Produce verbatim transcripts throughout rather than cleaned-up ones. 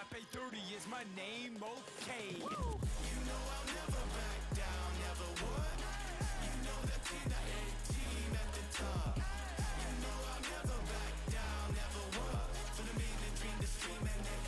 top A thirty is my name, okay. You know I'll never back down, never would. You know that team, that A team at the top. You know I'll never back down, never would. For the mean, the dream, the stream, and the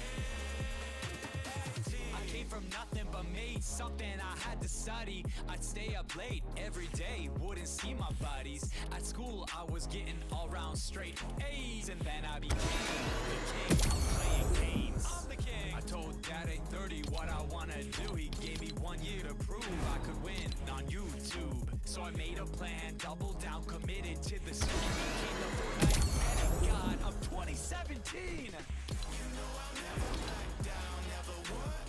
A team. I came from nothing but made something I had to study. I'd stay up late every day, wouldn't see my buddies. At school I was getting all round straight A's, and then I became the king of playing games. I'm the king. I told Dad at thirty what I wanna do. He gave me one year to prove I could win on YouTube. So I made a plan, doubled down, committed to the stream. Became the Fortnite god of twenty seventeen. You know I'll never back down, never would.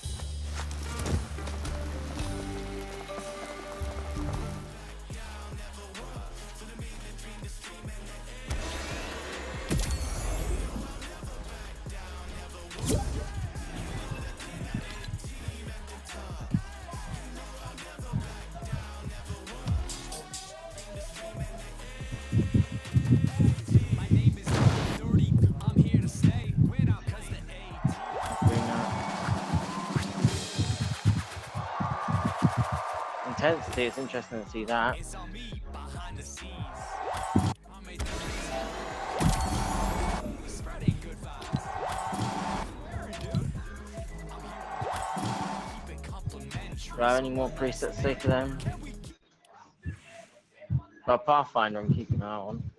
My name is thirty, I'm here to stay. Win out cause the eight. Intensity, it's interesting to see that. It's on me behind the scenes. I made the reason. Spreading good vibes. Where, dude? I'm here. Keep it complimentary. Do I have any more presets to take to them? But Pathfinder I'm keeping an eye on.